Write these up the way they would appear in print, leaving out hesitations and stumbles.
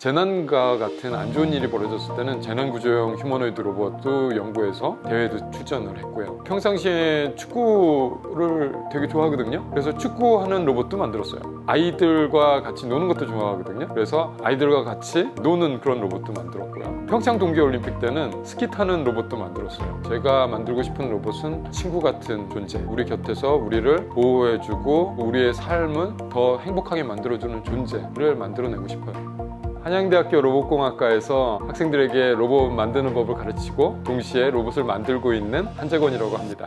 재난과 같은 안 좋은 일이 벌어졌을 때는 재난구조형 휴머노이드 로봇도 연구해서 대회도 출전을 했고요. 평상시에 축구를 되게 좋아하거든요. 그래서 축구하는 로봇도 만들었어요. 아이들과 같이 노는 것도 좋아하거든요. 그래서 아이들과 같이 노는 그런 로봇도 만들었고요. 평창 동계올림픽 때는 스키 타는 로봇도 만들었어요. 제가 만들고 싶은 로봇은 친구 같은 존재, 우리 곁에서 우리를 보호해주고 우리의 삶을 더 행복하게 만들어주는 존재를 만들어내고 싶어요. 한양대학교 로봇공학과에서 학생들에게 로봇 만드는 법을 가르치고 동시에 로봇을 만들고 있는 한재권이라고 합니다.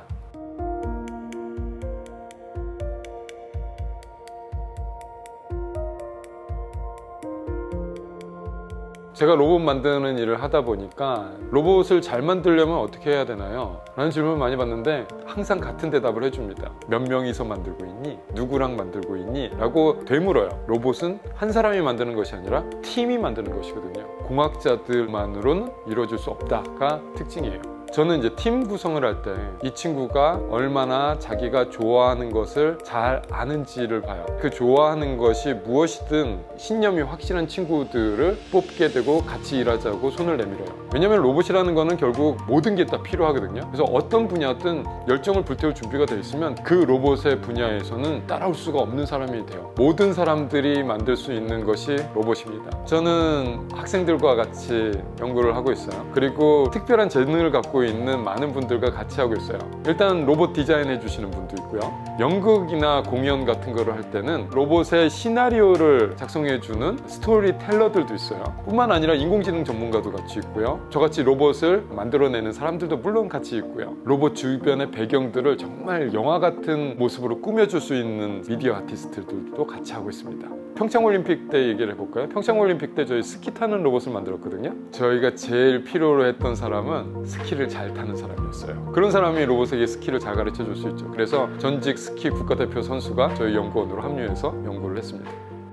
제가 로봇 만드는 일을 하다 보니까 로봇을 잘 만들려면 어떻게 해야 되나요? 라는 질문을 많이 받는데 항상 같은 대답을 해줍니다. 몇 명이서 만들고 있니? 누구랑 만들고 있니? 라고 되물어요. 로봇은 한 사람이 만드는 것이 아니라 팀이 만드는 것이거든요. 공학자들만으로는 이루어질 수 없다가 특징이에요. 저는 이제 팀 구성을 할 때 이 친구가 얼마나 자기가 좋아하는 것을 잘 아는지를 봐요. 그 좋아하는 것이 무엇이든 신념이 확실한 친구들을 뽑게 되고 같이 일하자고 손을 내밀어요. 왜냐면 로봇이라는 거는 결국 모든 게 다 필요하거든요. 그래서 어떤 분야든 열정을 불태울 준비가 돼 있으면 그 로봇의 분야에서는 따라올 수가 없는 사람이 돼요. 모든 사람들이 만들 수 있는 것이 로봇입니다. 저는 학생들과 같이 연구를 하고 있어요. 그리고 특별한 재능을 갖고 있는 많은 분들과 같이 하고 있어요. 일단 로봇 디자인 해주시는 분도 있고요. 연극이나 공연 같은 거를 할 때는 로봇의 시나리오를 작성해주는 스토리텔러들도 있어요. 뿐만 아니라 인공지능 전문가도 같이 있고요. 저같이 로봇을 만들어내는 사람들도 물론 같이 있고요. 로봇 주변의 배경들을 정말 영화 같은 모습으로 꾸며줄 수 있는 미디어 아티스트들도 같이 하고 있습니다. 평창올림픽 때 얘기를 해볼까요? 평창올림픽 때 저희 스키 타는 로봇을 만들었거든요. 저희가 제일 필요로 했던 사람은 스키를 잘 타는 사람이었어요. 그런 사람이 로봇에게 스키를 잘 가르쳐 줄 수 있죠. 그래서 전직 스키 국가대표 선수가 저희 연구원으로 합류해서 연구를 했습니다.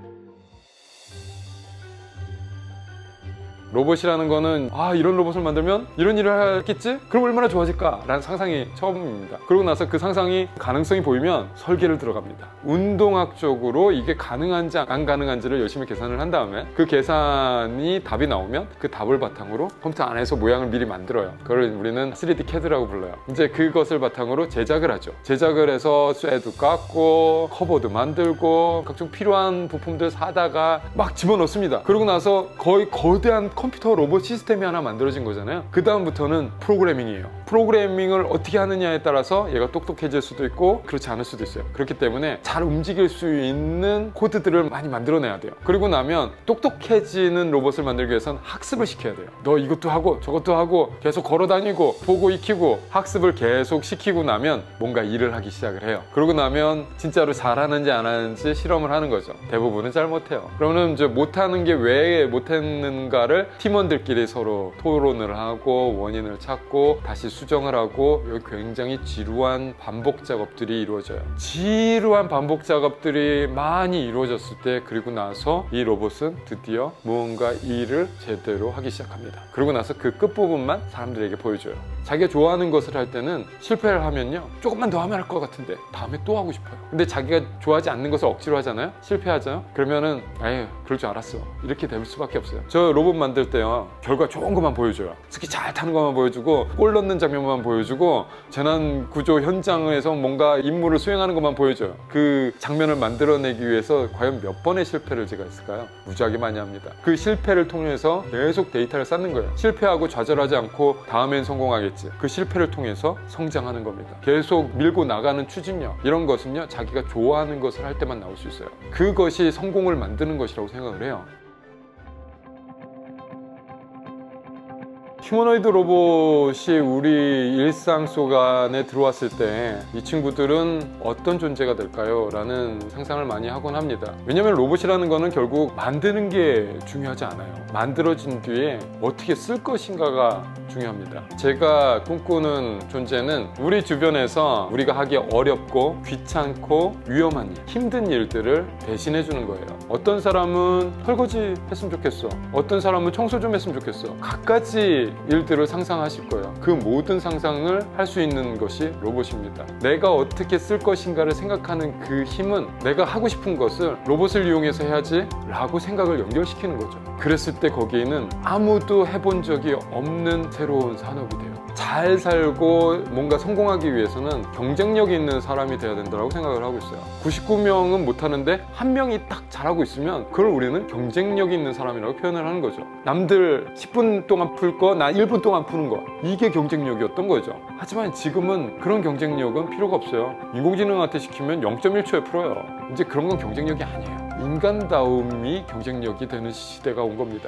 로봇이라는 거는 이런 로봇을 만들면 이런 일을 하겠지? 그럼 얼마나 좋아질까? 라는 상상이 처음입니다. 그러고 나서 그 상상이 가능성이 보이면 설계를 들어갑니다. 운동학적으로 이게 가능한지 안 가능한지를 열심히 계산을 한 다음에 그 계산이 답이 나오면 그 답을 바탕으로 컴퓨터 안에서 모양을 미리 만들어요. 그걸 우리는 3D CAD라고 불러요. 이제 그것을 바탕으로 제작을 하죠. 제작을 해서 쇠도 깎고 커버도 만들고 각종 필요한 부품들 사다가 막 집어넣습니다. 그러고 나서 거의 거대한 컴퓨터 로봇 시스템이 하나 만들어진 거잖아요. 그 다음부터는 프로그래밍이에요. 프로그래밍을 어떻게 하느냐에 따라서 얘가 똑똑해질 수도 있고 그렇지 않을 수도 있어요. 그렇기 때문에 잘 움직일 수 있는 코드들을 많이 만들어내야 돼요. 그리고 나면 똑똑해지는 로봇을 만들기 위해서는 학습을 시켜야 돼요. 너 이것도 하고 저것도 하고 계속 걸어 다니고 보고 익히고 학습을 계속 시키고 나면 뭔가 일을 하기 시작을 해요. 그러고 나면 진짜로 잘하는지 안 하는지 실험을 하는 거죠. 대부분은 잘 못해요. 그러면 이제 못하는 게 왜 못했는가를 팀원들끼리 서로 토론을 하고 원인을 찾고 다시 수정을 하고 여기 굉장히 지루한 반복 작업들이 이루어져요. 지루한 반복 작업들이 많이 이루어졌을 때 그리고 나서 이 로봇은 드디어 무언가 일을 제대로 하기 시작합니다. 그러고 나서 그 끝부분만 사람들에게 보여줘요. 자기가 좋아하는 것을 할 때는 실패를 하면요 조금만 더 하면 할 것 같은데 다음에 또 하고 싶어요. 근데 자기가 좋아하지 않는 것을 억지로 하잖아요. 실패하잖아요. 그러면은 에휴 그럴 줄 알았어 이렇게 될 수밖에 없어요. 저 로봇 만들 때요 결과 좋은 것만 보여줘요. 스키 잘 타는 것만 보여주고 골 넣는 장면만 보여주고 재난 구조 현장에서 뭔가 임무를 수행하는 것만 보여줘요. 그 장면을 만들어내기 위해서 과연 몇 번의 실패를 제가 했을까요? 무지하게 많이 합니다. 그 실패를 통해서 계속 데이터를 쌓는 거예요. 실패하고 좌절하지 않고 다음엔 성공하겠지. 그 실패를 통해서 성장하는 겁니다. 계속 밀고 나가는 추진력 이런 것은요 자기가 좋아하는 것을 할 때만 나올 수 있어요. 그것이 성공을 만드는 것이라고 생각을 해요. 휴머노이드 로봇이 우리 일상 속 안에 들어왔을 때 이 친구들은 어떤 존재가 될까요? 라는 상상을 많이 하곤 합니다. 왜냐면 로봇이라는 거는 결국 만드는 게 중요하지 않아요. 만들어진 뒤에 어떻게 쓸 것인가가 중요합니다. 제가 꿈꾸는 존재는 우리 주변에서 우리가 하기 어렵고 귀찮고 위험한 일, 힘든 일들을 대신해 주는 거예요. 어떤 사람은 설거지 했으면 좋겠어. 어떤 사람은 청소 좀 했으면 좋겠어. 갖가지 가지 일들을 상상하실 거예요. 그 모든 상상을 할 수 있는 것이 로봇입니다. 내가 어떻게 쓸 것인가를 생각하는 그 힘은 내가 하고 싶은 것을 로봇을 이용해서 해야지 라고 생각을 연결시키는 거죠. 그랬을 때 거기에는 아무도 해본 적이 없는 새로운 산업이 돼요. 잘 살고 뭔가 성공하기 위해서는 경쟁력 있는 사람이 돼야 된다고 생각을 하고 있어요. 99명은 못하는데 한 명이 딱 잘하고 있으면 그걸 우리는 경쟁력 있는 사람이라고 표현을 하는 거죠. 남들 10분 동안 풀 거, 나 1분 동안 푸는 거, 이게 경쟁력이었던 거죠. 하지만 지금은 그런 경쟁력은 필요가 없어요. 인공지능한테 시키면 0.1초에 풀어요. 이제 그런 건 경쟁력이 아니에요. 인간다움이 경쟁력이 되는 시대가 온 겁니다.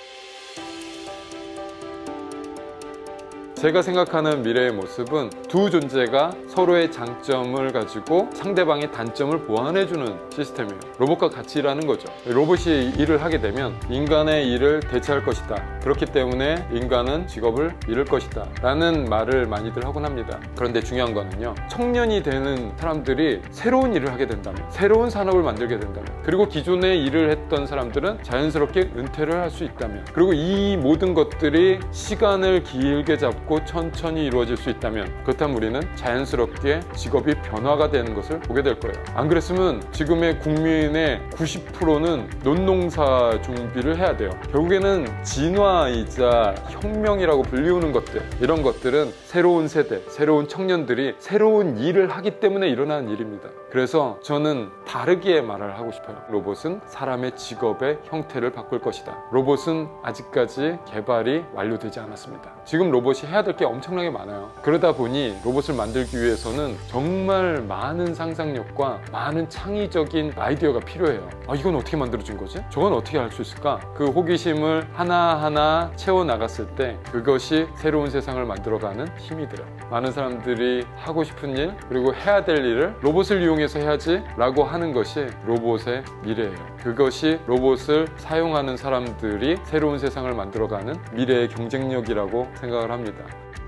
제가 생각하는 미래의 모습은 두 존재가 서로의 장점을 가지고 상대방의 단점을 보완해주는 시스템이에요. 로봇과 같이 일하는 거죠. 로봇이 일을 하게 되면 인간의 일을 대체할 것이다. 그렇기 때문에 인간은 직업을 잃을 것이다 라는 말을 많이들 하곤 합니다. 그런데 중요한 거는요, 청년이 되는 사람들이 새로운 일을 하게 된다면, 새로운 산업을 만들게 된다면, 그리고 기존에 일을 했던 사람들은 자연스럽게 은퇴를 할 수 있다면, 그리고 이 모든 것들이 시간을 길게 잡고 천천히 이루어질 수 있다면, 그렇다면 우리는 자연스럽게 직업이 변화가 되는 것을 보게 될 거예요. 안 그랬으면 지금의 국민의 90%는 논농사 준비를 해야 돼요. 결국에는 진화이자 혁명이라고 불리우는 것들, 이런 것들은 새로운 세대, 새로운 청년들이 새로운 일을 하기 때문에 일어나는 일입니다. 그래서 저는 다르게 말을 하고 싶어요. 로봇은 사람의 직업의 형태를 바꿀 것이다. 로봇은 아직까지 개발이 완료되지 않았습니다. 지금 로봇이 해야 될 게 엄청나게 많아요. 그러다 보니 로봇을 만들기 위해서는 정말 많은 상상력과 많은 창의적인 아이디어가 필요해요. 아, 이건 어떻게 만들어진 거지? 저건 어떻게 할 수 있을까? 그 호기심을 하나하나 채워나갔을 때 그것이 새로운 세상을 만들어가는 힘이 돼요. 많은 사람들이 하고 싶은 일, 그리고 해야 될 일을 로봇을 이용해서 해야지 라고 하는 것이 로봇의 미래예요. 그것이 로봇을 사용하는 사람들이 새로운 세상을 만들어가는 미래의 경쟁력이라고 생각을 합니다.